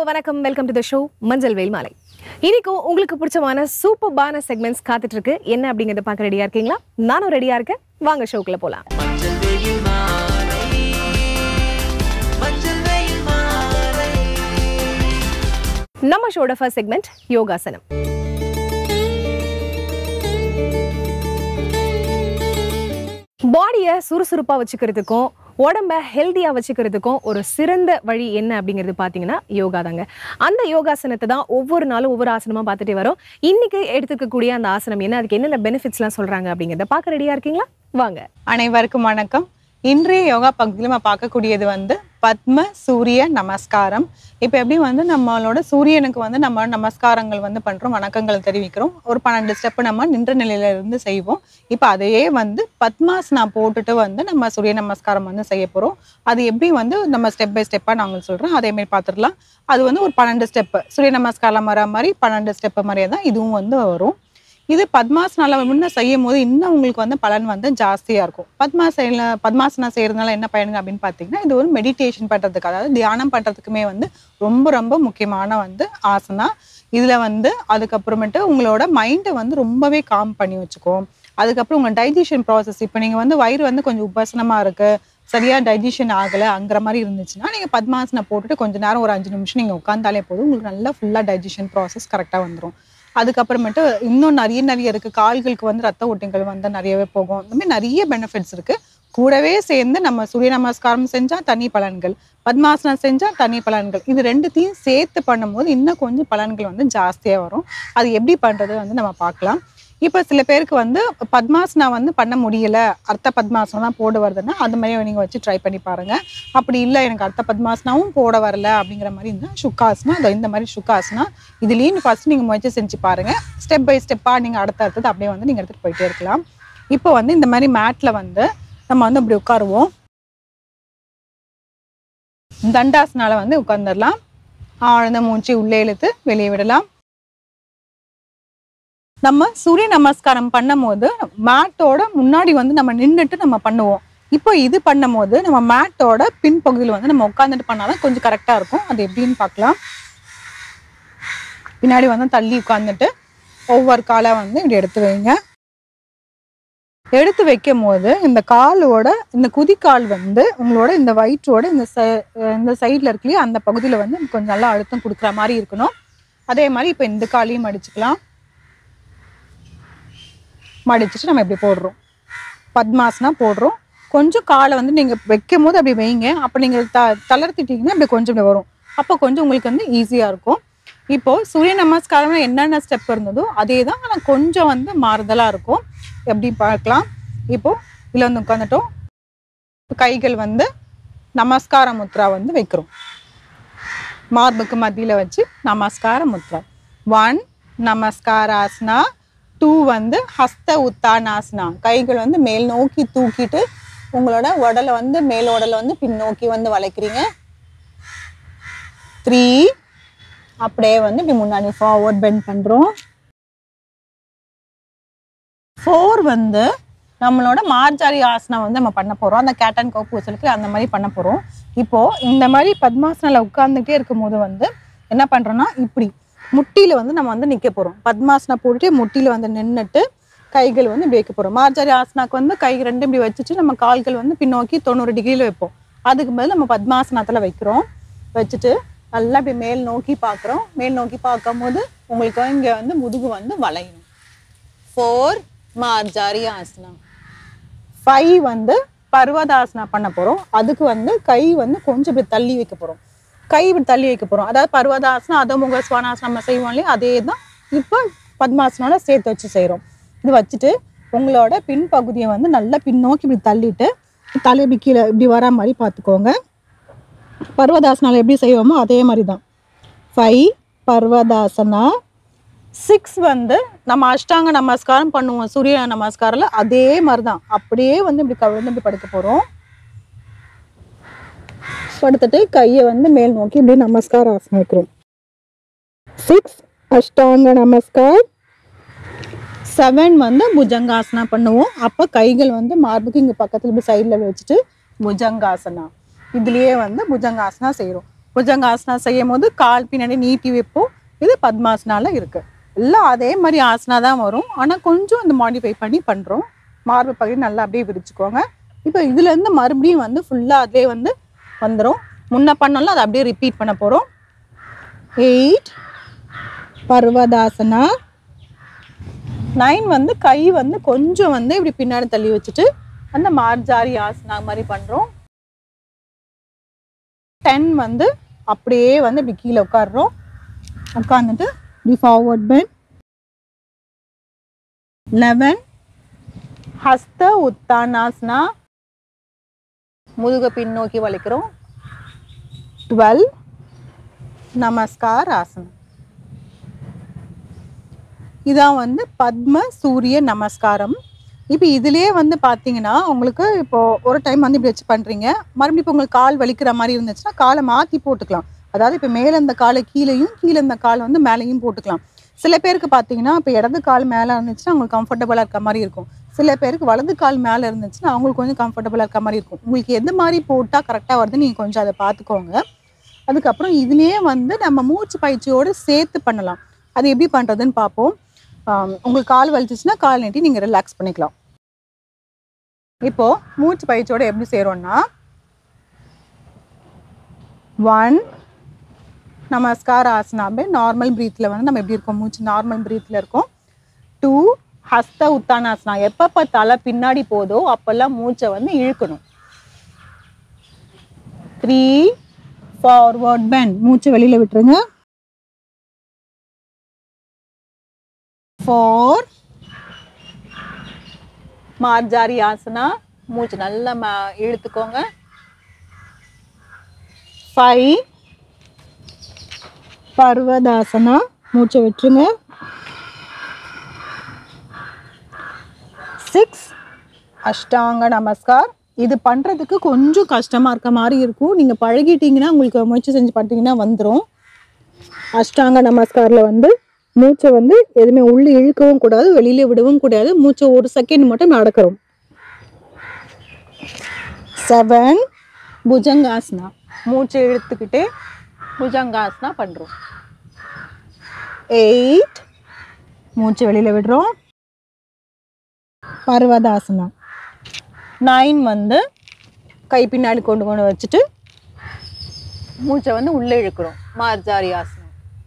வணக்கம், welcome to the show மஞ்சள் வெயில் மாலை. இன்னைக்கு உங்களுக்கு பிடிச்சமான சூப்பர்பான செக்மெண்ட்ஸ் காத்துட்டு இருக்கு. என்ன அப்படிங்கறத பார்க்க ரெடியா இருக்கீங்களா? நானும் ரெடியா இருக்கேன். வாங்க ஷோக்குள்ள போலாம். நம்ம ஷோட ஃபர்ஸ்ட் செக்மெண்ட் யோகாசனம். பாடியை சுறுசுறுப்பா வச்சுக்கிறதுக்கும் உடம்ப ஹெல்தியா வச்சுக்கிறதுக்கும் ஒரு சிறந்த வழி என்ன அப்படிங்கிறது பாத்தீங்கன்னா யோகா தாங்க. அந்த யோகாசனத்தை தான் ஒவ்வொரு நாளும் ஒவ்வொரு ஆசனமா பார்த்துட்டே வரோம். இன்னைக்கு எடுத்துக்கக்கூடிய அந்த ஆசனம் என்ன, அதுக்கு என்னென்ன பெனிஃபிட்ஸ் எல்லாம் சொல்றாங்க அப்படிங்கிறத பார்க்க ரெடியா இருக்கீங்களா? வாங்க. அனைவருக்கும் வணக்கம். இன்றைய யோகா பகுதியில் நம்ம பார்க்கக்கூடியது பத்ம சூரிய நமஸ்காரம். இப்போ எப்படி நம்மளோட சூரியனுக்கு நம்ம நமஸ்காரங்கள் பண்றோம், வணக்கங்கள் தெரிவிக்கிறோம். ஒரு 12 ஸ்டெப் நம்ம நின்ற நிலையில இருந்து செய்வோம். இப்போ அதையே பத்மாசனா போட்டுட்டு நம்ம சூரிய நமஸ்காரம் செய்ய போறோம். அது எப்படி நம்ம ஸ்டெப் பை ஸ்டெப்பா நாங்கள் சொல்றோம், அதே மாதிரி பார்த்துடலாம். அது ஒரு 12 ஸ்டெப் சூரிய நமஸ்காரம் வர மாதிரி 12 ஸ்டெப் மாதிரியே தான் இதுவும் வரும். இது பத்மாசனால முன்ன செய்யும் போது இன்னும் உங்களுக்கு பலன் ஜாஸ்தியா இருக்கும். பத்மாசனா செய்யறதுனால என்ன பயனுங்க அப்படின்னு பாத்தீங்கன்னா, இது ஒரு மெடிடேஷன் பண்றதுக்கு, அதாவது தியானம் பண்றதுக்குமே ரொம்ப ரொம்ப முக்கியமான ஆசனா. இதுல அதுக்கப்புறமேட்டு உங்களோட மைண்டை ரொம்பவே காம் பண்ணி வச்சுக்கும். அதுக்கப்புறம் உங்க டைஜஷன் ப்ராசஸ், இப்போ நீங்க வயிறு கொஞ்சம் உபாசனமா இருக்கு, சரியா டைஜஷன் ஆகலை அங்கிற மாதிரி இருந்துச்சுன்னா நீங்க பத்மாசனை போட்டுட்டு கொஞ்ச நேரம் ஒரு 5 நிமிஷம் நீங்க உட்காந்தாலே போதும், உங்களுக்கு நல்லா ஃபுல்லா டைஜஷன் ப்ராசஸ் கரெக்டா வந்துடும். அதுக்கப்புறமேட்டு இன்னும் நிறைய இருக்கு. கால்களுக்கு ரத்த ஓட்டங்கள் நிறையவே போகும். இந்த மாதிரி நிறைய பெனிஃபிட்ஸ் இருக்கு. கூடவே சேர்ந்து நம்ம சூரிய நமஸ்காரம் செஞ்சா தனி பலன்கள், பத்மாசனம் செஞ்சா தனி பலன்கள், இது ரெண்டுத்தையும் சேர்த்து பண்ணும்போது இன்னும் கொஞ்சம் பலன்கள் ஜாஸ்தியா வரும். அது எப்படி பண்றது நம்ம பார்க்கலாம். இப்போ சில பேருக்கு பத்மாசனா பண்ண முடியல, அர்த்த பத்மாசனம் தான் போட வருதுன்னா அது மாதிரி நீங்க வச்சு ட்ரை பண்ணி பாருங்க. அப்படி இல்லை எனக்கு அர்த்த பத்மாசனாவும் போட வரல அப்படிங்கிற மாதிரி இருந்தால் சுக்காசனா, அது இந்த மாதிரி சுக்காசனா இதுலேயும் ஃபர்ஸ்ட் நீங்க முயற்சி செஞ்சு பாருங்க. ஸ்டெப் பை ஸ்டெப்பா நீங்க அடுத்தது அப்படியே நீங்க எடுத்துட்டு போயிட்டே இருக்கலாம். இப்போ இந்த மாதிரி மேட்ல நம்ம அப்படி உட்காருவோம். தண்டாசனால உட்கார்ந்துடலாம். ஆழ்ந்த மூச்சு உள்ளே இழுத்து வெளியே விடலாம். நம்ம சூரிய நமஸ்காரம் பண்ணும் போது மேட்டோட முன்னாடி நம்ம நின்றுட்டு நம்ம பண்ணுவோம். இப்போ இது பண்ணும் போது நம்ம மேட்டோட பின்பகுதியில் நம்ம உட்காந்துட்டு பண்ணாதான் கொஞ்சம் கரெக்டா இருக்கும். அது எப்படின்னு பார்க்கலாம். பின்னாடி தள்ளி உட்காந்துட்டு ஒவ்வொரு காலை இப்படி எடுத்து வைங்க. எடுத்து வைக்கும் போது இந்த காலோட இந்த குதிக்கால் உங்களோட இந்த வயிற்றோட இந்த சைட்ல இருக்குல்லையா, அந்த பகுதியில கொஞ்சம் நல்லா அழுத்தம் கொடுக்குற மாதிரி இருக்கணும். அதே மாதிரி இப்போ இந்த காலையும் மடிச்சுக்கலாம். மடிச்சுட்டு நம்ம இப்படி போடுறோம், பத்மாசனா போடுறோம். கொஞ்சம் காலை நீங்க வைக்கும் போது அப்படி வைங்க. அப்போ நீங்க தளர்த்திட்டீங்கன்னா அப்படி கொஞ்சம் இப்படி வரும். அப்போ கொஞ்சம் உங்களுக்கு ஈஸியா இருக்கும். இப்போ சூரிய நமஸ்காரம் என்னென்ன ஸ்டெப் இருந்ததோ அதே தான், ஆனால் கொஞ்சம் மாறுதலா இருக்கும். எப்படி பார்க்கலாம். இப்போ இதுல உட்காந்துட்டோம். கைகள் நமஸ்கார முத்ரா வைக்கிறோம். மார்புக்கு மத்தியில வச்சு நமஸ்கார முத்ரா. 1 நமஸ்காராசனா, 2 ஹஸ்த உத்தானாசனா. கைகள் மேல் நோக்கி தூக்கிட்டு உங்களோட உடலை மேல் உடலை பின்னோக்கி வளைக்கிறீங்க. 3 அப்படியே இப்படி முன்னாடி ஃபார்வர்ட் பெண்ட் பண்றோம். 4 நம்மளோட மார்ஜாரி ஆசனா நம்ம பண்ண போறோம். அந்த கேட் அண்ட் கௌ போஸ்க்கு அந்த மாதிரி பண்ண போறோம். இப்போ இந்த மாதிரி பத்மாசனால உட்கார்ந்துட்டே இருக்கும் போது என்ன பண்றோம்னா, இப்படி முட்டியில நம்ம நிக்க போறோம். பத்மாசனா போட்டுட்டு முட்டியில நின்னுட்டு கைகள் இப்படி வைக்க போறோம். மார்ஜாரி ஆசனாக்கு கை ரெண்டும் இப்படி வச்சுட்டு நம்ம கால்கள் பின்னோக்கி 90 டிகிரியில வைப்போம். அதுக்கு மேல நம்ம பத்மாசனத்துல வைக்கிறோம். வச்சுட்டு நல்லா இப்படி மேல் நோக்கி பார்க்குறோம். மேல் நோக்கி பார்க்கும் போது உங்களுக்கு இங்க முதுகு வளையணும். 4 மார்ஜாரி ஆசனா. 5 பர்வதாசனா பண்ண போறோம். அதுக்கு கை கொஞ்சம் இப்படி தள்ளி வைக்க போறோம். கை இப்படி தள்ளி வைக்க போறோம். அதாவது பர்வதாசனா அதோமுக ஸ்வானாசனம் நம்ம செய்வோம் இல்லையா, அதே தான் இப்போ பத்மாசனால சேர்த்து வச்சு செய்யறோம். இது வச்சுட்டு உங்களோட பின்பகுதியை நல்லா பின்னோக்கி இப்படி தள்ளிட்டு தலை கீழே இப்படி வரா மாதிரி பார்த்துக்கோங்க. பர்வதாசனால எப்படி செய்வோமோ அதே மாதிரி தான். 5 பர்வதாசனா. 6 நம்ம அஷ்டாங்க நமஸ்காரம் பண்ணுவோம் சூரிய நமஸ்காரம்ல, அதே மாதிரி தான். அப்படியே இப்படி கவிழ்ந்து இப்படி படுக்க போறோம். படுத்துட்டு கையை மேல் நோக்கி இப்படி நமஸ்கார ஆசனம் வைக்கிறோம். 6 அஷ்டாங்க நமஸ்கார். 7 புஜங்காசனா பண்ணுவோம். அப்போ கைகள் மார்புக்கு இங்க பக்கத்துல இப்படி சைட்ல வச்சுட்டு புஜங்காசனா. இதுலயே புஜங்காசனா செய்யறோம். புஜங்காசனா செய்யும் போது கால் பின்னாடி நீட்டி வைப்போம். இது பத்மாசனால இருக்கு. எல்லாம் அதே மாதிரி ஆசனா தான் வரும். ஆனால் கொஞ்சம் இந்த மாடிஃபை பண்ணி பண்ணுறோம். மார்பு பகுதி நல்லா அப்படியே விரிச்சுக்கோங்க. இப்போ இதுலேருந்து மறுபடியும் வந்து ஃபுல்லாக அதே வந்து வந்துடும். முன்ன பண்ணாலும் அதை அப்படியே ரிப்பீட் பண்ண போகிறோம். 8 பர்வதாசனா. 9 வந்து கை வந்து கொஞ்சம் வந்து இப்படி பின்னாடி தள்ளி வச்சுட்டு அந்த மார்ஜாரி ஆசனா மாதிரி பண்ணுறோம். 10 வந்து அப்படியே வந்து இப்படி கீழே உட்காடுறோம். உட்காந்துட்டு இப்படி ஃபார்வர்ட் பெண்ட். 11 ஹஸ்த உத்தானாசனா, முதுக பின்னோக்கி வளைக்கிறோம். 12 நமஸ்கார் ஆசனம். இதான் வந்து பத்ம சூரிய நமஸ்காரம். இப்போ இதுலேயே வந்து பார்த்தீங்கன்னா உங்களுக்கு இப்போ ஒரு டைம் வந்து இப்படி வச்சு பண்ணுறீங்க. மறுபடியும் இப்போ உங்களுக்கு கால் வலிக்கிற மாதிரி இருந்துச்சுன்னா காலை மாற்றி போட்டுக்கலாம். அதாவது இப்போ மேலே இந்த காலை கீழேயும் கீழே இந்த காலை வந்து மேலேயும் போட்டுக்கலாம். சில பேருக்கு பார்த்தீங்கன்னா இப்போ இடது கால் மேலே இருந்துச்சுன்னா அவங்களுக்கு கம்ஃபர்டபுளாக இருக்க மாதிரி இருக்கும். சில பேருக்கு வலது கால் மேலே இருந்துச்சுன்னா அவங்களுக்கு கொஞ்சம் கம்ஃபர்டபுளாக இருக்க மாதிரி இருக்கும். உங்களுக்கு எந்த மாதிரி போட்டால் கரெக்டாக வருது நீங்கள் கொஞ்சம் அதை பார்த்துக்கோங்க. அதுக்கப்புறம் இதுலேயே வந்து நம்ம மூச்சு பயிற்சியோடு சேர்த்து பண்ணலாம். அது எப்படி பண்ணுறதுன்னு பார்ப்போம். உங்களுக்கு கால் வலிச்சிச்சுன்னா கால் நீட்டி நீங்கள் ரிலாக்ஸ் பண்ணிக்கலாம். இப்போது மூச்சு பயிற்சியோட எப்படி செய்கிறோன்னா 1 நமஸ்கார் ஆசனாபே நார்மல் ப்ரீத்தில் வந்து நம்ம எப்படி இருக்கோம், மூச்சு நார்மல் ப்ரீத்தில் இருக்கோம். 2 ஹஸ்த உத்தானாசனா. எப்போ தலை பின்னாடி போதோ அப்போல்லாம் மூச்சை வந்து இழுக்கணும். 3 ஃபார்வர்ட் பெண்ட். மூச்சை வெளியில் விட்டுருங்க. 4 மார்ஜாரி ஆசனா. மூச்சு நல்லா இழுத்துக்கோங்க. 5 பர்வதாசனா. மூச்சை விட்டுருங்க. 6 அஷ்டாங்க நமஸ்கார். இது பண்ணுறதுக்கு கொஞ்சம் கஷ்டமாக இருக்க மாதிரி இருக்கும். நீங்கள் பழகிட்டீங்கன்னா உங்களுக்கு முயற்சி செஞ்சு பார்த்தீங்கன்னா வந்துடும். அஷ்டாங்க நமஸ்காரில் வந்து மூச்சை வந்து எதுவுமே உள்ளே இழுக்கவும் கூடாது, வெளியில் விடவும் கூடாது. மூச்சை ஒரு செகண்ட் மட்டும் நடக்கிறோம். 7 புஜங்காசனா. மூச்சை இழுத்துக்கிட்டே புஜங்காசனா பண்ணுறோம். 8 மூச்சை வெளியில் விடுறோம். பர்வதாசனா. 9 வந்து கை பின்னாடி கொண்டு வச்சுட்டு மூச்சை வந்து உள்ளே இழுக்கிறோம். மார்ஜாரி ஆசனம்.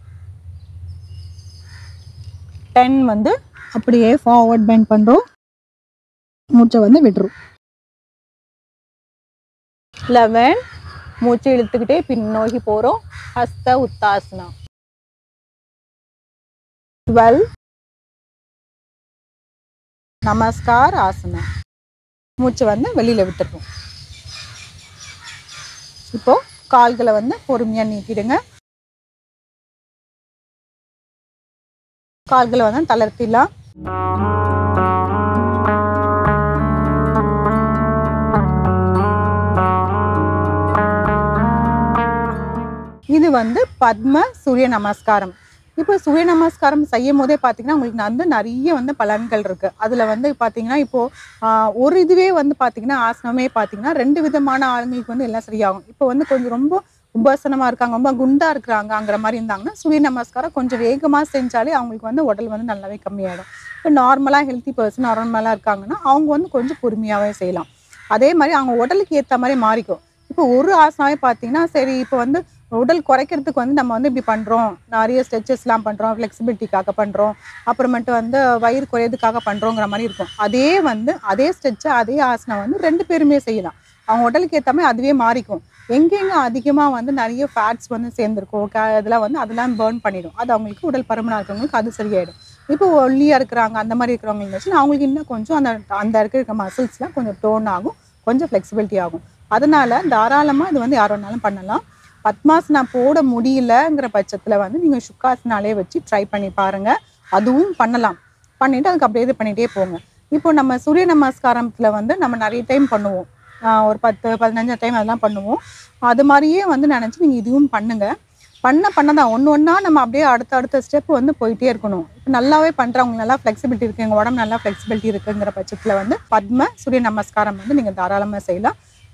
10 வந்து அப்படியே ஃபார்வர்ட் பெண்ட் பண்ணுறோம். மூச்சை வந்து விடுறோம். 11 மூச்சை இழுத்துக்கிட்டே பின்னோக்கி போகிறோம். ஹஸ்த உத்தாசனா. 12 நமஸ்கார் ஆசனா. மூச்சை வந்து வெளியில் விட்டுருவோம். இப்போ கால்களை வந்து பொறுமையாக நீட்டிடுங்க. கால்களை வந்து தளர்த்திடலாம். இது வந்து பத்ம சூரிய நமஸ்காரம். இப்போ சூரிய நமஸ்காரம் செய்யும் போதே பார்த்தீங்கன்னா உங்களுக்கு வந்து நிறைய வந்து பலன்கள் இருக்குது. அதில் வந்து பார்த்தீங்கன்னா இப்போது ஒரு இதுவே வந்து பார்த்தீங்கன்னா ஆசனமே பார்த்தீங்கன்னா 2 விதமான ஆளுங்களுக்கு வந்து எல்லாம் சரியாகும். இப்போ வந்து கொஞ்சம் ரொம்ப உபாசனமாக இருக்காங்க, ரொம்ப குண்டாக இருக்கிறாங்கிற மாதிரி இருந்தாங்கன்னா சூரிய நமஸ்காரம் கொஞ்சம் வேகமாக செஞ்சாலே அவங்களுக்கு வந்து உடல் வந்து நல்லாவே கம்மியாகிடும். இப்போ நார்மலாக ஹெல்த்தி பர்சன் நார்மலாக இருக்காங்கன்னா அவங்க வந்து கொஞ்சம் பொறுமையாகவே செய்யலாம். அதே மாதிரி அவங்க உடலுக்கு ஏற்ற மாதிரி மாறிக்கும். இப்போ ஒரு ஆசனாவே பார்த்தீங்கன்னா சரி இப்போ வந்து உடல் குறைக்கிறதுக்கு வந்து நம்ம வந்து இப்படி பண்ணுறோம், நிறைய ஸ்ட்ரெச்சஸ்லாம் பண்ணுறோம், ஃப்ளெக்சிபிலிட்டிக்காக பண்ணுறோம், அப்புறமேட்டு வந்து வயிறு குறையதுக்காக பண்ணுறோங்கிற மாதிரி இருக்கும். அதே ஸ்ட்ரெச்சை அதே ஆசனம் வந்து 2 பேருமே செய்யலாம். அவங்க உடலுக்கு ஏற்ற மாதிரி அதுவே மாறிக்கும். எங்கெங்கே அதிகமாக வந்து நிறைய ஃபேட்ஸ் வந்து சேர்ந்துருக்கும் இதெல்லாம் வந்து அதெல்லாம் பேர்ன் பண்ணிடும். அது அவங்களுக்கு உடல் பருமனாக இருக்கிறவங்களுக்கு அது சரியாயிடும். இப்போ ஒல்லியாக இருக்கிறாங்க அந்த மாதிரி இருக்கிறவங்க இருந்துச்சுன்னா அவங்களுக்கு இன்னும் கொஞ்சம் அந்த இருக்க மசில்ஸ்லாம் கொஞ்சம் டோன் ஆகும், கொஞ்சம் ஃப்ளெக்சிபிலிட்டி ஆகும். அதனால தாராளமாக இது வந்து யார் வேணாலும் பண்ணலாம். பத்மாசனா போட முடியலங்கிற பட்சத்தில் வந்து நீங்கள் சுக்காசனாலே வச்சு ட்ரை பண்ணி பாருங்கள். அதுவும் பண்ணலாம். பண்ணிவிட்டு அதுக்கு அப்படியே இது பண்ணிகிட்டே போங்க. இப்போ நம்ம சூரிய நமஸ்காரத்தில் வந்து நம்ம நிறைய டைம் பண்ணுவோம். ஒரு 10-15 டைம் அதெல்லாம் பண்ணுவோம். அது மாதிரியே வந்து நினச்சி நீங்கள் இதுவும் பண்ணுங்கள். பண்ணதான் ஒன்று ஒன்றா நம்ம அப்படியே அடுத்த ஸ்டெப் வந்து போயிட்டே இருக்கணும். இப்போ நல்லாவே பண்ணுறவங்க நல்லா ஃப்ளெக்சிபிலிட்டி இருக்குது, எங்கள் உடம்பு நல்லா ஃப்ளெக்சிபிலிட்டி இருக்குங்கிற பட்சத்தில் வந்து பத்ம சூரிய நமஸ்காரம் வந்து நீங்கள் தாராளமாக செய்யலாம்.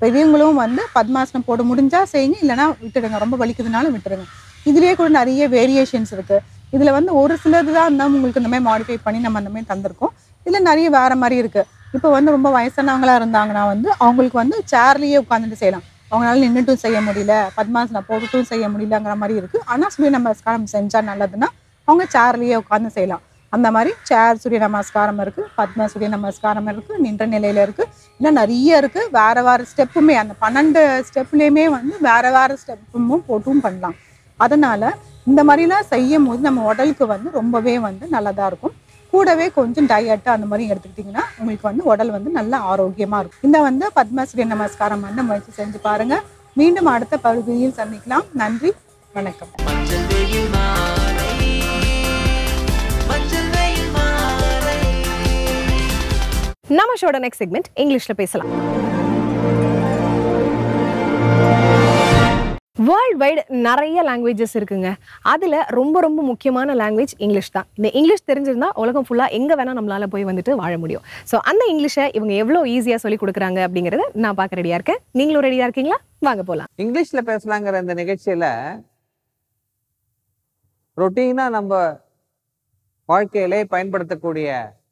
பெரியவங்களும் வந்து பத்மாசனம் போட முடிஞ்சா செய்யுங்க, இல்லைன்னா விட்டுடுங்க. ரொம்ப வலிக்குதுனாலும் விட்டுடுங்க. இதுலேயே கூட நிறைய வேரியேஷன்ஸ் இருக்கு. இதுல வந்து ஒரு சிலது தான் இருந்தால் உங்களுக்கு இந்த மாதிரி மாடிஃபை பண்ணி நம்ம அந்த மாதிரி தந்திருக்கோம். இதுல நிறைய வேற மாதிரி இருக்கு. இப்போ வந்து ரொம்ப வயசானவங்களா இருந்தாங்கன்னா வந்து அவங்களுக்கு வந்து சேர்லயே உட்காந்துட்டு செய்யலாம். அவங்களால நின்றுட்டும் செய்ய முடியல, பத்மாசனம் போட்டுட்டும் செய்ய முடியலங்கிற மாதிரி இருக்கு. ஆனா சூரிய நமஸ்காரம் செஞ்சா நல்லதுன்னா அவங்க சேர்லயே உட்காந்து செய்யலாம். அந்த மாதிரி சேர் சூரிய நமஸ்காரம் இருக்கு, பத்ம சூரிய நமஸ்காரம் இருக்கு, நின்ற நிலையில இருக்கு, இன்னும் நிறைய இருக்கு. வேற வேற ஸ்டெப்புமே அந்த 12 ஸ்டெப்லயுமே வந்து வேற வேற ஸ்டெப்பும் போட்டும் பண்ணலாம். அதனால இந்த மாதிரிலாம் செய்யும் போது நம்ம உடலுக்கு வந்து ரொம்பவே வந்து நல்லதா இருக்கும். கூடவே கொஞ்சம் டயட் அந்த மாதிரி எடுத்துக்கிட்டிங்கன்னா உங்களுக்கு வந்து உடல் வந்து நல்ல ஆரோக்கியமா இருக்கும். இந்த வந்து பத்மஸ்ரீ நமஸ்காரம் வந்து முயற்சி செஞ்சு பாருங்க. மீண்டும் அடுத்த பகுதியில் சந்திக்கலாம். நன்றி, வணக்கம். நம்ம ஷோட நெக்ஸ்ட் செக்மெண்ட் இங்கிலீஷ்ல பேசலாம். வேர்ல்ட் வைடு நிறைய லாங்குவேஜஸ் இருக்குங்க. அதில் ரொம்ப ரொம்ப முக்கியமான லாங்குவேஜ் இங்கிலீஷ் தான். இந்த இங்கிலீஷ் தெரிஞ்சிருந்தா உலகம் ஃபுல்லாக எங்கே வேணால் நம்மளால் போய் வந்துட்டு வாழ முடியும். ஸோ அந்த இங்கிலீஷை இவங்க எவ்வளோ ஈஸியாக சொல்லி கொடுக்குறாங்க அப்படிங்கிறத நான் பார்க்க ரெடியாக இருக்கேன். நீங்களும் ரெடியாக இருக்கீங்களா? வாங்க போகலாம். இங்கிலீஷில் பேசலாங்கிற இந்த நிகழ்ச்சியில் ரொட்டீனாக நம்ம வாழ்க்கையிலே பயன்படுத்தக்கூடிய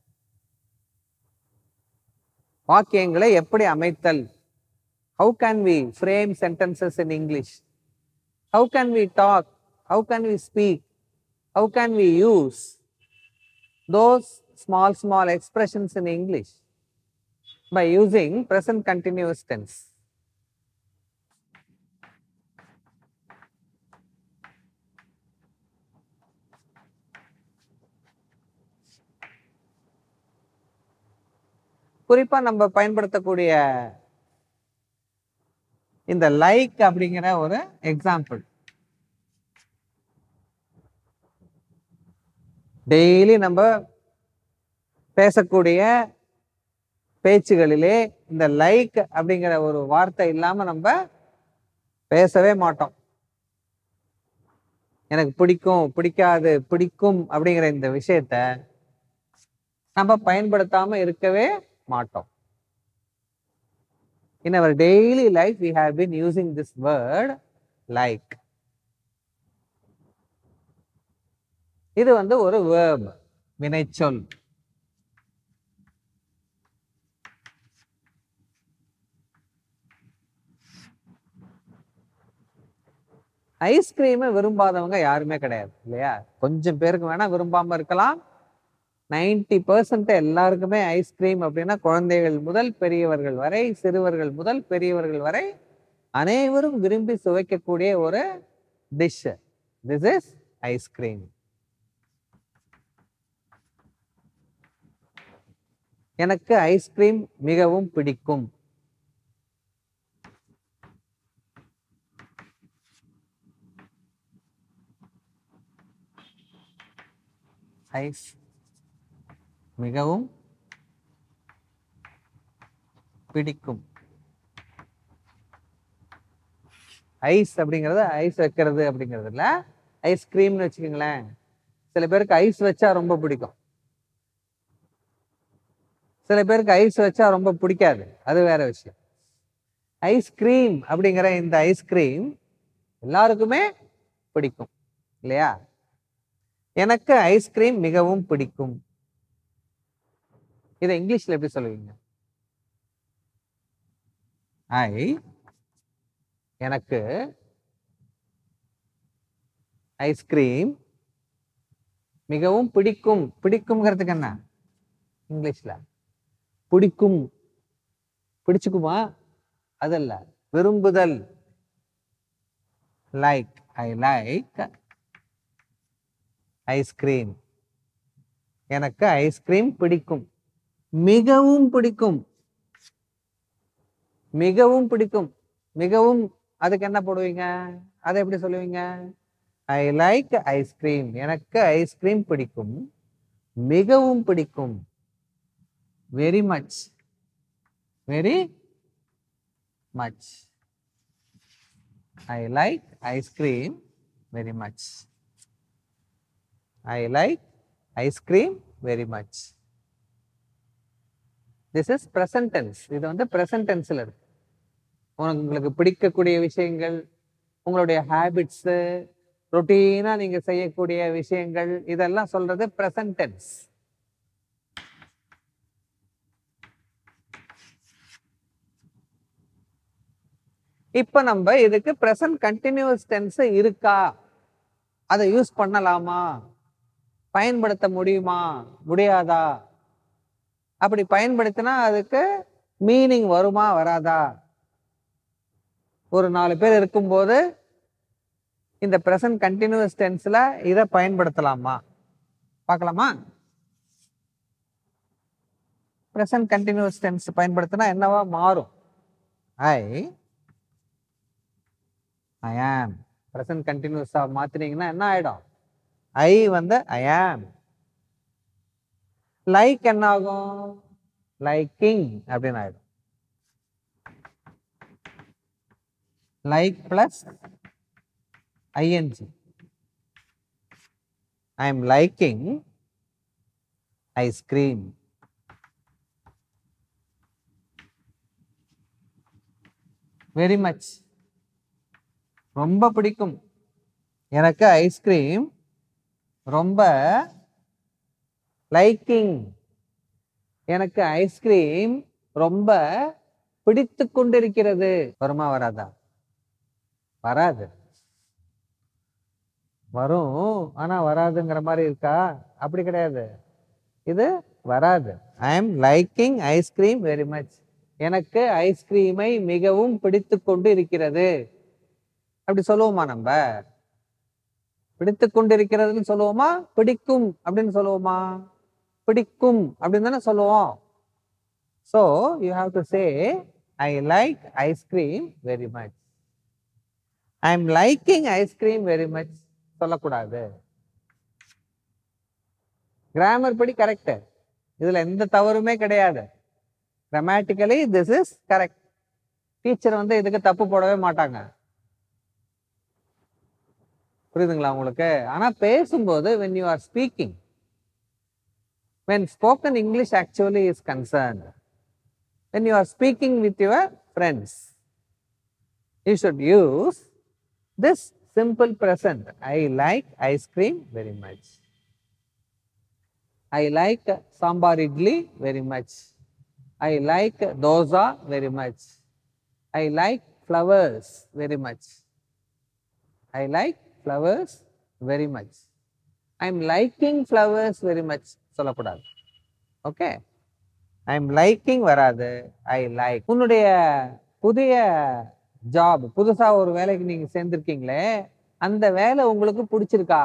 வாக்கியங்களை எப்படி அமைத்தல், how can we frame sentences in English, how can we talk, how can we speak, how can we use those small expressions in English by using present continuous tense. குறிப்பா நம்ம பயன்படுத்தக்கூடிய இந்த லைக் அப்படிங்கிற ஒரு எக்ஸாம்பிள், டெய்லி நம்ம பேசக்கூடிய பேச்சுகளிலே இந்த like அப்படிங்கிற ஒரு வார்த்தை இல்லாம நம்ம பேசவே மாட்டோம். எனக்கு பிடிக்கும், பிடிக்காது, பிடிக்கும் அப்படிங்கிற இந்த விஷயத்த நம்ம பயன்படுத்தாம இருக்கவே மாட்டோம். In our daily life we have been using this word like. இது வந்து ஒரு verb, வினைச்சொல். ஐஸ்கிரீமை விரும்பாதவங்க யாருமே கிடையாது இல்லையா? கொஞ்சம் பேருக்கு வேணா விரும்பாம இருக்கலாம். 90% எல்லாருக்குமே ஐஸ்கிரீம் அப்படின்னா குழந்தைகள் முதல் பெரியவர்கள் வரை, சிறுவர்கள் முதல் பெரியவர்கள் வரை அனைவரும் விரும்பி சுவைக்கக்கூடிய ஒரு டிஷ். This is ice cream. எனக்கு ஐஸ்கிரீம் மிகவும் பிடிக்கும். ஐஸ் மிகவும் பிடிக்கும். ஐஸ் அப்படிங்கிறது ஐஸ் வைக்கிறது அப்படிங்கிறது இல்ல, ஐஸ்கிரீம்னு வச்சுக்கோங்களேன். சில பேருக்கு ஐஸ் வச்சா ரொம்ப பிடிக்கும், சில பேருக்கு ஐஸ் வச்சா ரொம்ப பிடிக்காது, அது வேற விஷயம். ஐஸ்கிரீம் அப்படிங்கிற இந்த ஐஸ்கிரீம் எல்லாருக்குமே பிடிக்கும் இல்லையா? எனக்கு ஐஸ்கிரீம் மிகவும் பிடிக்கும். இதை இங்கிலீஷ்ல எப்படி சொல்லுவீங்க? எனக்கு ஐஸ்கிரீம் மிகவும் பிடிக்கும். பிடிக்கும்ங்கிறதுக்கு என்ன இங்கிலீஷ்ல? பிடிக்கும், பிடிச்சுக்குமா அதல்ல, விரும்புதல். Like, I like ice cream. எனக்கு ஐஸ்கிரீம் பிடிக்கும். மிகவும் பிடிக்கும், மிகவும் பிடிக்கும். மிகவும் அதுக்கு என்ன போடுவீங்க? அதை எப்படி சொல்லுவீங்க? I like ice cream. எனக்கு ஐஸ்கிரீம் பிடிக்கும், மிகவும் பிடிக்கும். Very much, very much. I like ice cream very much. I like ice cream very much. This is present tense. இது வந்து present tenseல இருக்கு. உங்களுக்கு பிடிக்கக்கூடிய விஷயங்கள், உங்களுடைய ஹேபிட்ஸு, ரொட்டீனாக நீங்கள் செய்யக்கூடிய விஷயங்கள், இதெல்லாம் சொல்றது ப்ரெசன்ட் டென்ஸ். இப்போ நம்ம இதுக்கு ப்ரெசன்ட் கண்டினியூஸ் டென்ஸ் இருக்கா, அதை யூஸ் பண்ணலாமா, பயன்படுத்த முடியுமா முடியாதா, அப்படி பயன்படுத்தினா அதுக்கு மீனிங் வருமா வராதா, ஒரு 4 பேர் இருக்கும்போது இந்த ப்ரெசன்ட் கண்டினியூஸ் டென்ஸ்ல இதை பயன்படுத்தலாமா பார்க்கலாமா? ப்ரெசன்ட் கண்டினியூஸ் டென்ஸ் பயன்படுத்தினா என்னவா மாறும்? ஐ ஆம். ப்ரெசன்ட் கண்டினியூஸா மாத்தினீங்கன்னா என்ன ஆயிடும்? ஐ வந்து ஐ ஆம். லைக் என்ன ஆகும்? லைக்கிங் அப்படின்னு ஆயிடும். Like plus I N G. I am liking ice cream. Very much, ரொம்ப பிடிக்கும் எனக்கு ஐஸ்கிரீம், ரொம்ப லைக்கிங், எனக்கு ஐஸ்கிரீம் ரொம்ப பிடித்து கொண்டிருக்கிறது. வருமா வராதா? வராது. வரும் ஆனா வராதுங்கிற மாதிரி இருக்கா? அப்படி கிடையாது, இது வராது. I am liking ice cream very much. எனக்கு ஐஸ்கிரீமை மிகவும் பிடித்து கொண்டு இருக்கிறது. அப்படி சொல்லுவோமா? நம்ம பிடித்து கொண்டிருக்கிறதுன்னு சொல்லுவோமா, பிடிக்கும் அப்படின்னு சொல்லுவோமா? பிடிக்கும் அப்படின்னு தானே சொல்லுவோம். So you have to say I like ice cream very much. I am liking ice cream very much சொல்லக்கூடாது. கிராமர் படி கரெக்ட், இதுல எந்த தவறுமே கிடையாது. Grammatically this is correct. Teacher வந்து இதுக்கு தப்பு போடவே மாட்டாங்க. புரியுதுங்களா உங்களுக்கு? ஆனா பேசும்போது when you are speaking, when spoken English actually is concerned, when you are speaking with your friends, you should use this simple present. I like ice cream very much. I like sambar idli very much. I like dosa very much. I like flowers very much. I like flowers very much. I am liking flowers very much சொல்லக்கூடாது. Okay, I am liking வராது, I like. உன்னுடைய புதிய job, புதுசா ஒரு வேலைக்கு நீங்க சேர்ந்திருக்கீங்களே, அந்த வேலை உங்களுக்கு பிடிச்சிருக்கா?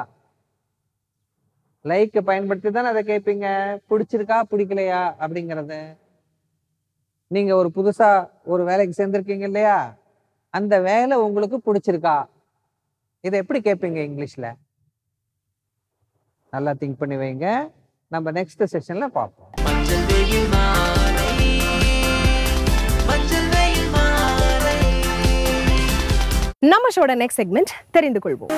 லைக் பயன்படுத்தி தானே அதை கேட்பீங்க. பிடிச்சிருக்கா பிடிக்கலையா அப்படிங்கறது. நீங்க ஒரு புதுசா ஒரு வேலைக்கு சேர்ந்திருக்கீங்க இல்லையா, அந்த வேலை உங்களுக்கு பிடிச்சிருக்கா? இதை எப்படி கேட்பீங்க இங்கிலீஷ்ல? நல்லா திங்க் பண்ணி வைங்க. நம்ம நெக்ஸ்ட் செஷன்ல பார்ப்போம். நம்ம ஷோட நெக்ஸ்ட் செக்மெண்ட் தெரிந்து கொள்வோம்.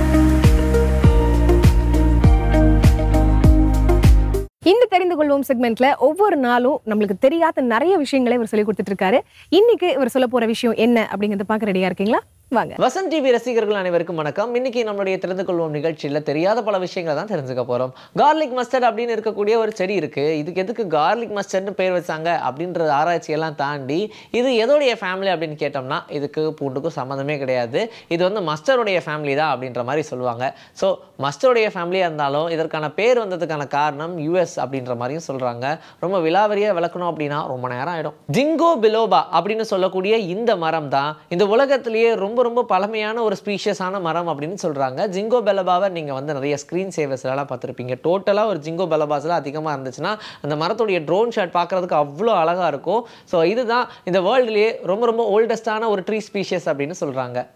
இந்த தெரிந்து கொள்வோம் செக்மெண்ட்ல ஒவ்வொரு நாளும் நம்மளுக்கு தெரியாத நிறைய விஷயங்களை இவர் சொல்லி கொடுத்துட்டு இருக்காரு. இன்னைக்கு இவர் சொல்ல போற விஷயம் என்ன அப்படிங்கறத பார்க்க ரெடியா இருக்கீங்களா? வாங்க. வசந்த் டிவி ரசிகர்கள் அனைவருக்கும் வணக்கம். இன்னைக்கு நம்மளுடைய தெரிந்து கொள்வோம் நிகழ்ச்சியில் தெரியாத பல விஷயங்களை தான் தெரிஞ்சுக்க போறோம். கார்லிக் மஸ்டர்ட் அப்படின்னு இருக்கக்கூடிய ஒரு செடி இருக்கு. இதுக்கு எதுக்கு கார்லிக் மஸ்டர்ட்னு பேர் வச்சாங்க அப்படின்ற ஆராய்ச்சியெல்லாம் தாண்டி இது எதோடைய ஃபேமிலி அப்படின்னு கேட்டோம்னா இதுக்கு பூண்டுக்கும் சம்மந்தமே கிடையாது. இது வந்து மஸ்டருடைய ஃபேமிலி தான் அப்படின்ற மாதிரி சொல்லுவாங்க. ஸோ மஸ்டருடைய ஃபேமிலியாக இருந்தாலும் இதற்கான பேர் வந்ததுக்கான காரணம் யூஎஸ் அப்படின்ற மாதிரியும் சொல்றாங்க. ரொம்ப விலாவரியாக விளக்கணும் அப்படின்னா ரொம்ப நேரம் ஆயிடும். ஜிங்கோ பிலோபா அப்படின்னு சொல்லக்கூடிய இந்த மரம் தான் இந்த உலகத்திலேயே ரொம்ப ரொம்ப பழமையான ஒரு ஸ்பீஷியஸான மரம் அப்படின்னு சொல்றாங்க. ஜிங்கோ பெலபாவை நீங்க வந்து நிறைய ஸ்கிரீன் சேவர்ஸ்லாம் பார்த்துருப்பீங்க. டோட்டலாக ஒரு ஜிங்கோ பெலபாஸ்லாம் அதிகமாக இருந்துச்சுன்னா அந்த மரத்துடைய ட்ரோன் ஷாட் பார்க்கறதுக்கு அவ்வளோ அழகாக இருக்கும். ஸோ இதுதான் இந்த வேர்ல்டுலேயே ரொம்ப ரொம்ப ஓல்டஸ்டான ஒரு ட்ரீ ஸ்பீஷியஸ் அப்படின்னு சொல்றாங்க.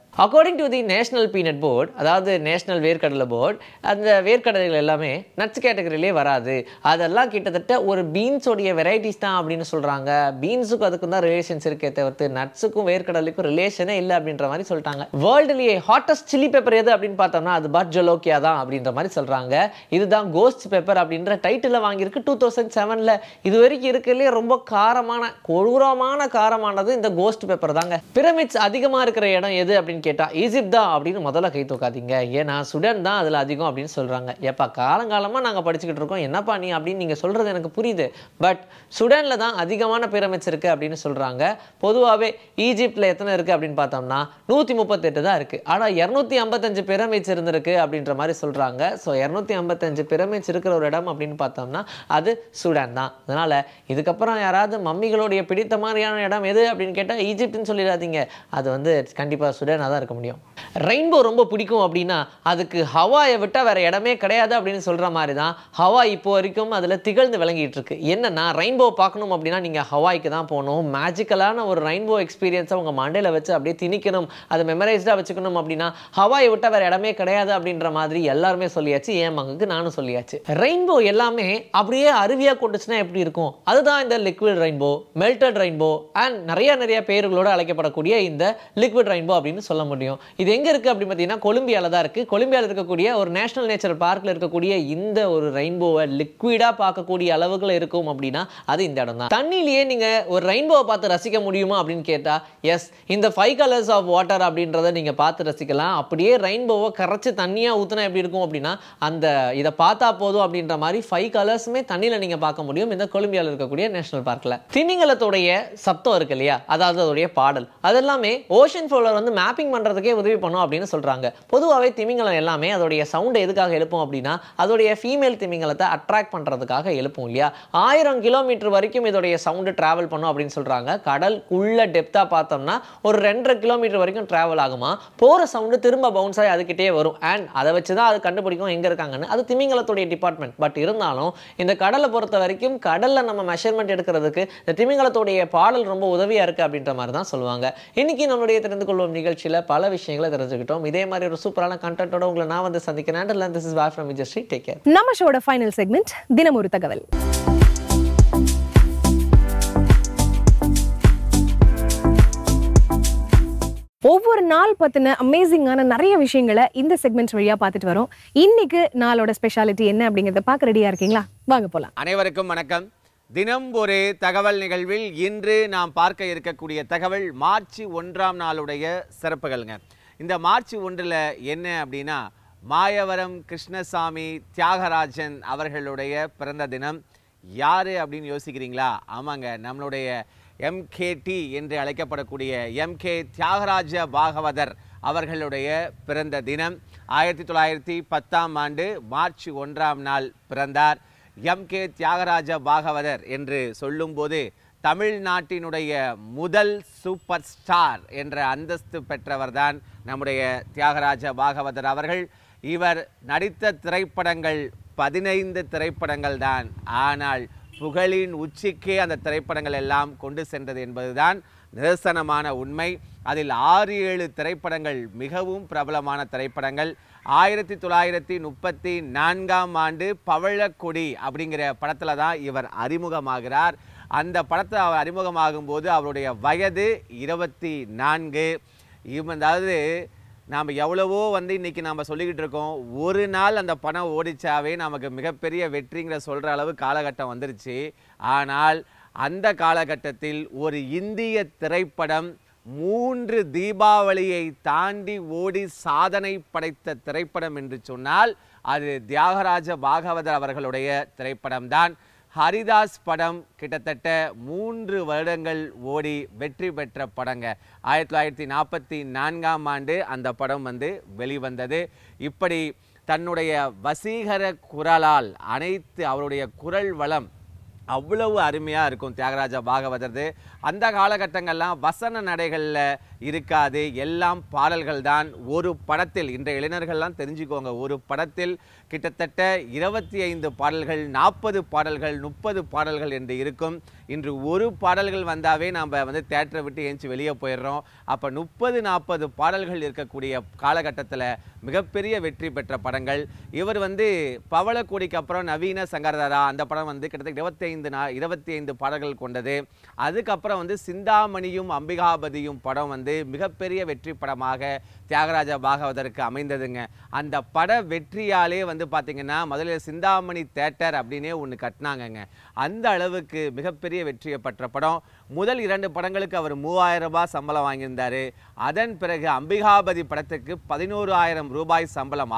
According to the National Peanut Board, அதாவது நேஷனல் வேர்க்கடலை போர்ட், அந்த வேர்க்கடலைகள் எல்லாமே நட்ஸ் கேட்டகரியிலே வராது. அதெல்லாம் கிட்டத்தட்ட ஒரு பீன்ஸோடைய வெரைட்டிஸ் தான் அப்படின்னு சொல்கிறாங்க. பீன்ஸுக்கும் அதுக்கும் தான் ரிலேஷன்ஸ் இருக்கே தவிர்த்து நட்ஸுக்கும் வேர்க்கடலைக்கும் ரிலேஷனே இல்லை அப்படின்ற மாதிரி சொல்லிட்டாங்க. வேர்ல்டுலேயே ஹாட்டஸ்ட் சில்லி பெப்பர் எது அப்படின்னு பார்த்தோம்னா அது பட் ஜலோக்கியா தான் அப்படின்ற மாதிரி சொல்கிறாங்க. இதுதான் கோஸ்ட் பெப்பர் அப்படின்ற டைட்டில் வாங்கியிருக்கு 2007. இது வரைக்கும் இருக்கிறதுலே ரொம்ப காரமான கொடூரமான காரமானது இந்த கோஸ்ட் பெப்பர் தாங்க. பிரமிட்ஸ் அதிகமாக இருக்கிற இடம் எது அப்படின்னு கேட்டால் ஈஜிப்ட் தான் அப்படின்னு முதல்ல கை தூக்காதீங்க. ஏன்னா சுடன் தான் அதில் அதிகம் அப்படின்னு சொல்கிறாங்க. எப்பா காலங்காலமாக நாங்கள் படிச்சுக்கிட்டு இருக்கோம், என்னப்பா நீ அப்படின்னு நீங்கள் சொல்கிறது எனக்கு புரியுது. பட் சுடனில் தான் அதிகமான பிரமிட்ஸ் இருக்குது அப்படின்னு சொல்கிறாங்க. பொதுவாகவே ஈஜிப்டில் எத்தனை இருக்குது அப்படின்னு பார்த்தோம்னா 138 தான் இருக்குது. ஆனால் 255 பிரமிட்ஸ் இருந்திருக்கு அப்படின்ற மாதிரி சொல்கிறாங்க. ஸோ 255 பிரமிட்ஸ் இருக்கிற ஒரு இடம் அப்படின்னு பார்த்தோம்னா அது சுடன் தான். அதனால் இதுக்கப்புறம் யாராவது மம்மிகளுடைய பிடித்த மாதிரியான இடம் எது அப்படின்னு கேட்டால் ஈஜிப்ட்னு சொல்லிடாதீங்க. அது வந்து கண்டிப்பாக சுடனாக தான் இருக்க முடியும். ரெயின்போ ரொம்ப பிடிக்கும் அப்படின்னா அதுக்கு ஹவாயை விட்டால் வேறு இடமே கிடையாது அப்படின்னு சொல்கிற மாதிரி தான் ஹவாய் இப்போ வரைக்கும் அதில் திகழ்ந்து விளங்கிட்டு இருக்கு. என்னன்னா ரெயின்போ பார்க்கணும் அப்படின்னா நீங்கள் ஹவாய்க்கு தான் போகணும். மேஜிக்கலான ஒரு ரெயின்போ எக்ஸ்பீரியன்ஸை உங்கள் மண்டையில் வச்சு அப்படியே திணிக்கணும், அதை மெமரைஸ்டாக வச்சுக்கணும் அப்படின்னா ஹவாயை விட்டால் வேறு இடமே கிடையாது அப்படின்ற மாதிரி எல்லாருமே சொல்லியாச்சு. என் மகனுக்கு நானும் சொல்லியாச்சு. ரெயின்போ எல்லாமே அப்படியே அருவியாக கொண்டுச்சுன்னா எப்படி இருக்கும்? அதுதான் இந்த liquid rainbow, melted rainbow and நிறைய பேர்களோடு அழைக்கப்படக்கூடிய இந்த லிக்விட் ரெயின்போ அப்படின்னு சொல்ல முடியும். இது எங்கே இருக்குது அப்படின்னு பார்த்தீங்கன்னா கொலம்பியாவில் தான் இருக்குது. கொலம்பியாவில் இருக்கக்கூடிய ஒரு நேஷனல் நேச்சுரல் பார்க்கில் இருக்கக்கூடிய இந்த ஒரு ரெயின்போவை லிக்விடாக பார்க்கக்கூடிய அளவுகள் இருக்கும் அப்படின்னா அது இந்த இடம் தான். தண்ணியிலேயே நீங்கள் ஒரு ரெயின்போவை பார்த்து ரசிக்க முடியுமா அப்படின்னு கேட்டால் எஸ், இந்த 5 கலர்ஸ் ஆஃப் வாட்டர் அப்படின்றத நீங்கள் பார்த்து ரசிக்கலாம். அப்படியே ரெயின்போவை கரைச்சி தண்ணியாக ஊற்றினா எப்படி இருக்கும் அப்படின்னா அந்த இதை பார்த்தா போதும் அப்படின்ற மாதிரி 5 கலர்ஸுமே தண்ணியில் நீங்கள் பார்க்க முடியும் இந்த கொலம்பியாவில் இருக்கக்கூடிய நேஷனல் பார்க்கில். திமிங்கலத்தோடைய சத்தம் இருக்கு இல்லையா, அதாவது அதோடைய பாடல், அதெல்லாமே ஓஷன் ஃப்ளோர் வந்து மேப்பிங் பண்ணுறதுக்கே உதவி பண்ணும் அப்படின்னு சொல்கிறாங்க. பொதுவாகவே திமிங்கலம் எல்லாமே அதோடைய சவுண்டை எதுக்காக எழுப்பும் அப்படின்னா அதோடைய ஃபீமேல் திமிங்கலத்தை அட்ராக்ட் பண்ணுறதுக்காக எழுப்பும் இல்லையா. 1000 கிலோமீட்டர் வரைக்கும் இதோடைய சவுண்டு ட்ராவல் பண்ணும் அப்படின்னு சொல்கிறாங்க. கடலுக்குள்ள டெப்த்தாக பார்த்தோம்னா ஒரு 2.5 கிலோமீட்டர் வரைக்கும் ட்ராவல் ஆகுமா. போகிற சவுண்டு திரும்ப பவுன்ஸ் ஆகி அதுக்கிட்டே வரும். அண்ட் அதை வச்சு தான் அது கண்டுபிடிக்கும் எங்கே இருக்காங்கன்னு. அது திமிங்கலத்துடைய டிபார்ட்மெண்ட். பட் இருந்தாலும் இந்த கடலை பொறுத்த வரைக்கும் கடலில் நம்ம மெஷர்மெண்ட் எடுக்கிறதுக்கு இந்த திமிங்கலத்துடைய பாடல் ரொம்ப உதவியாக இருக்குது அப்படின்ற மாதிரி தான் சொல்லுவாங்க. இன்னைக்கு நம்மளுடைய தெரிந்து கொள்வோம் நிகழ்ச்சியில் பல விஷயங்களை தெரிஞ்சுக்கிட்டோம். இதே மாதிரி ஒரு சூப்பரான கண்டென்ட்டோட உங்களை நான் வந்து சந்திக்கிறேன். This is Vai from Vijayashree. Take care. நம்ம ஷோட ஃபைனல் செக்மெண்ட் தினம் ஒரு தகவல். ஒவ்வொரு நாள் பத்தின அமேசிங்கான நிறைய விஷயங்களை இந்த செக்மெண்ட் வழியா பார்த்துட்டு வரோம். இன்னைக்கு நாளோட ஸ்பெஷாலிட்டி என்ன அப்படிங்கறத பார்க்க ரெடியா இருக்கீங்களா? வாங்க போலாம். அனைவருக்கும் வணக்கம். தினம் ஒரு தகவல் நிகழ்வில் இன்று நாம் பார்க்க இருக்கக்கூடிய தகவல் மார்ச் 1ஆம் நாளுடைய சிறப்புகள்ங்க. இந்த மார்ச் 1 என்ன அப்படின்னா மாயவரம் கிருஷ்ணசாமி தியாகராஜன் அவர்களுடைய பிறந்த தினம். யார் அப்படின்னு யோசிக்கிறீங்களா? ஆமாங்க, நம்மளுடைய MKT என்று அழைக்கப்படக்கூடிய MK தியாகராஜ பாகவதர் அவர்களுடைய பிறந்த தினம். 1910ஆம் ஆண்டு மார்ச் 1ஆம் நாள் பிறந்தார். MK தியாகராஜ பாகவதர் என்று சொல்லும்போது தமிழ்நாட்டினுடைய முதல் சூப்பர் ஸ்டார் என்ற அந்தஸ்து பெற்றவர்தான் நம்முடைய தியாகராஜ பாகவதர் அவர்கள். இவர் நடித்த திரைப்படங்கள் 15 திரைப்படங்கள் தான். ஆனால் புகழின் உச்சிக்கே அந்த திரைப்படங்கள் எல்லாம் கொண்டு சென்றது என்பதுதான் நிதர்சனமான உண்மை. அதில் 6-7 திரைப்படங்கள் மிகவும் பிரபலமான திரைப்படங்கள். 1934ஆம் ஆண்டு பவழக்கொடி அப்படிங்கிற படத்தில் தான் இவர் அறிமுகமாகிறார். அந்த படத்தை அவர் அறிமுகமாகும் போது அவருடைய வயது 24. அதாவது நாம் எவ்வளவோ இன்றைக்கி நாம் சொல்லிக்கிட்டு இருக்கோம், ஒரு நாள் அந்த படம் ஓடிச்சாவே நமக்கு மிகப்பெரிய வெற்றிங்கிற சொல்கிற அளவு காலகட்டம் வந்துருச்சு. ஆனால் அந்த காலகட்டத்தில் ஒரு இந்திய திரைப்படம் 3 தீபாவளியை தாண்டி ஓடி சாதனை படைத்த திரைப்படம் என்று சொன்னால் அது தியாகராஜ பாகவதர் அவர்களுடைய திரைப்படம்தான். ஹரிதாஸ் படம் கிட்டத்தட்ட 3 வருடங்கள் ஓடி வெற்றி பெற்ற படங்க. 1944ஆம் ஆண்டு அந்த படம் வெளிவந்தது. இப்படி தன்னுடைய வசீகர குரலால் அனைத்து அவருடைய குரல் வளம் அவ்வளவு அருமையாக இருக்கும் தியாகராஜ பாகவதர். அந்த காலகட்டங்கள்லாம் வசன நடைகளில் இருக்காது. எல்லாம் பாடல்கள் தான். ஒரு படத்தில் இன்றைய இளைஞர்கள்லாம் தெரிஞ்சுக்கோங்க, ஒரு படத்தில் கிட்டத்தட்ட 25 பாடல்கள், 40 பாடல்கள், 30 பாடல்கள் என்று இருக்கும். இன்று ஒரு பாடல்கள் வந்தாவே நாம் வந்து தியேட்டரை விட்டு ஏஞ்சி வெளியே போயிடுறோம். அப்போ 30-40 பாடல்கள் இருக்கக்கூடிய காலகட்டத்தில் மிகப்பெரிய வெற்றி பெற்ற படங்கள். இவர் வந்து பவளக்கோடிக்கு அப்புறம் நவீன சங்கரதாரா அந்த படம் வந்து கிட்டத்தட்ட 25 பாடல்கள் கொண்டது. அதுக்கப்புறம் வந்து சிந்தாமணியும் அம்பிகாபதியும் படம் வந்து மிகப்பெரிய வெற்றி படமாக தியாகராஜ பாகவதருக்கு அமைந்ததுங்க. அந்த பட வெற்றியாலே வந்து பார்த்தீங்கன்னா முதல்ல சிந்தாமணி தேட்டர் அப்படின்னே ஒன்று கட்டினாங்கங்க. அந்த அளவுக்கு மிகப்பெரிய வெற்றியை பெற்ற படம். முதல் 2 படங்களுக்கு அவர் 3000 ரூபாய் சம்பளம் வாங்கியிருந்தார். அதன் பிறகு அம்பிகாபதி படத்துக்கு 11,000 ரூபாய் சம்பளம்.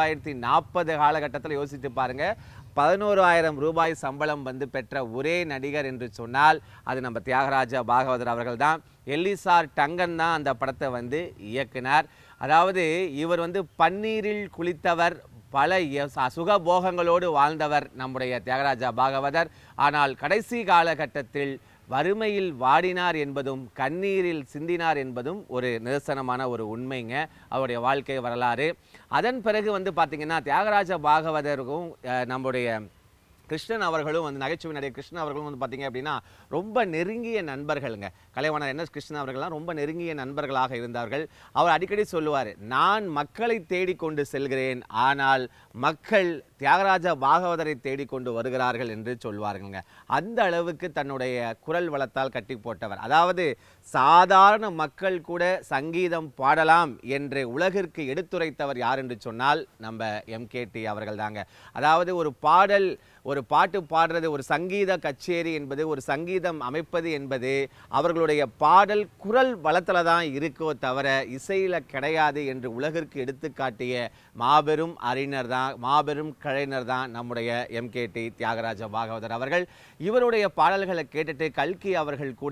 1940 காலகட்டத்தில் யோசித்து பாருங்க, 11,000 ரூபாய் சம்பளம் வந்து பெற்ற ஒரே நடிகர் என்று சொன்னால் அது நம்ம தியாகராஜ பாகவதர் அவர்கள் தான். எல்லிசார் டங்கன் தான் அந்த படத்தை வந்து இயக்குனார். அதாவது இவர் வந்து பன்னீரில் குளித்தவர், பல சுகபோகங்களோடு வாழ்ந்தவர் நம்முடைய தியாகராஜ பாகவதர். ஆனால் கடைசி காலகட்டத்தில் வறுமையில் வாடினார் என்பதும் கண்ணீரில் சிந்தினார் என்பதும் ஒரு நிதர்சனமான ஒரு உண்மைங்க, அவருடைய வாழ்க்கை வரலாறு. அதன் பிறகு வந்து பார்த்திங்கன்னா தியாகராஜ பாகவதருக்கும் நம்முடைய கிருஷ்ணன் அவர்களும் வந்து நகைச்சுவை நடிகர் கிருஷ்ணன் அவர்களும் வந்து பார்த்தீங்க அப்படின்னா ரொம்ப நெருங்கிய நண்பர்களுங்க. கலைவாணர் என்எஸ் கிருஷ்ணன் அவர்கள்லாம் ரொம்ப நெருங்கிய நண்பர்களாக இருந்தார்கள். அவர் அடிக்கடி சொல்லுவார், நான் மக்களை தேடிக்கொண்டு செல்கிறேன், ஆனால் மக்கள் தியாகராஜ பாகவதரை தேடிக்கொண்டு வருகிறார்கள் என்று சொல்வாருங்க. அந்த அளவுக்கு தன்னுடைய குரல் வளத்தால் கட்டி போட்டவர். அதாவது சாதாரண மக்கள் கூட சங்கீதம் பாடலாம் என்று உலகிற்கு எடுத்துரைத்தவர் யார் என்று சொன்னால் நம்ம எம்கேடி அவர்கள் தாங்க. அதாவது ஒரு பாட்டு பாடுறது, ஒரு சங்கீத கச்சேரி என்பது, ஒரு சங்கீதம் அமைப்பது என்பது அவர்களுடைய பாடல் குரல் வளத்தில் தான் இருக்கோ தவிர இசையில் கிடையாது என்று உலகிற்கு எடுத்துக்காட்டிய மாபெரும் அறிஞர் தான், மாபெரும் கலைஞர் தான் நம்முடைய எம்கேடி தியாகராஜ பாகவதர் அவர்கள். இவருடைய பாடல்களை கேட்டுட்டு கல்கி அவர்கள் கூட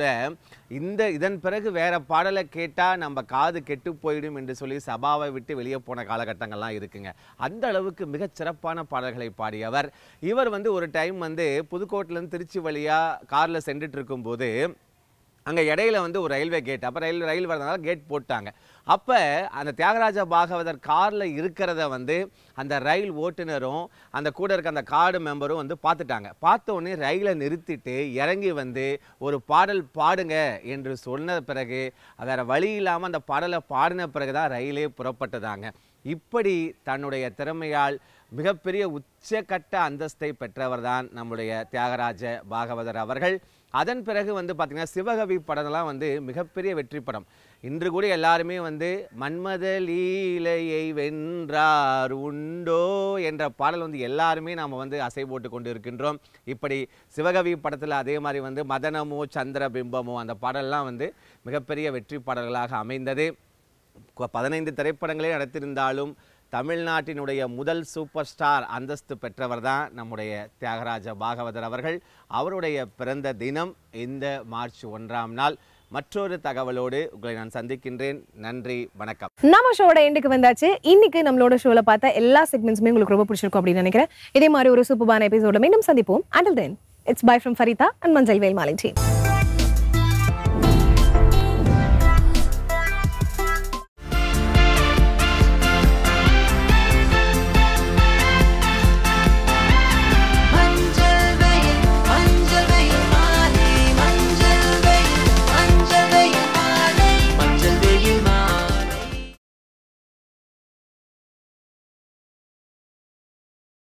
இதன் பிறகு வேற பாடலை கேட்டால் நம்ம காது கெட்டு போயிடும் என்று சொல்லி சபாவை விட்டு வெளியே போன காலகட்டங்கள்லாம் இருக்குங்க. அந்த அளவுக்கு மிகச் சிறப்பான பாடல்களை பாடியவர். இவர் வந்து ஒரு டைம் வந்து புதுக்கோட்டையிலேருந்து திருச்சி வழியாக காரில் சென்றுட்டு இருக்கும்போது அங்கே இடையில வந்து ஒரு ரயில்வே கேட், அப்போ ரயில் வரதுனால கேட் போட்டாங்க. அப்போ அந்த தியாகராஜ பாகவதர் காரில் இருக்கிறத வந்து அந்த ரயில் ஓட்டுநரும் அந்த கூட இருக்க அந்த கார்டு மெம்பரும் வந்து பார்த்துட்டாங்க. பார்த்த உடனே ரயிலை நிறுத்திட்டு இறங்கி வந்து ஒரு பாடல் பாடுங்க என்று சொன்ன பிறகு வேறு வழி இல்லாமல் அந்த பாடலை பாடின பிறகு தான் ரயிலே புறப்பட்டதாங்க. இப்படி தன்னுடைய திறமையால் மிகப்பெரிய உச்சக்கட்ட அந்தஸ்தை பெற்றவர் தான் நம்முடைய தியாகராஜ பாகவதர் அவர்கள். அதன் பிறகு வந்து பார்த்திங்கன்னா சிவகவி படம்லாம் வந்து மிகப்பெரிய வெற்றி படம். இன்று கூட எல்லாருமே வந்து மன்மத லீலையை வென்றார் உண்டோ என்ற பாடல் வந்து எல்லாருமே நாம் வந்து அசை போட்டு கொண்டு இருக்கின்றோம். இப்படி சிவகவி படத்தில் அதே மாதிரி வந்து மதனமோ சந்திர பிம்பமோ அந்த பாடல்லாம் வந்து மிகப்பெரிய வெற்றி பாடல்களாக அமைந்தது. 15 திரைப்படங்களே நடத்தியிருந்தாலும் தமிழ்நாட்டினுடைய முதல் சூப்பர் ஸ்டார் அந்தஸ்து பெற்றவர் தான் நம்முடைய தியாகராஜ பாகவதர் அவர்கள். அவருடைய பிறந்த தினம் இந்த மார்ச் 1ஆம் நாள். மற்றொரு தகவலோடு உங்களை நான் சந்திக்கின்றேன். நன்றி, வணக்கம். நம்ம ஷோட எண்டுக்கு வந்தாச்சு. இன்னைக்கு நம்மளோட ஷோல பார்த்த எல்லா செக்மெண்ட்ஸுமே உங்களுக்கு ரொம்ப பிடிச்சிருக்கும் அப்படின்னு நினைக்கிறேன். இதே மாதிரி ஒரு சூப்பரான எபிசோட மீண்டும் சந்திப்போம். Until then, it's bye from Farita and Manjal Velmali team.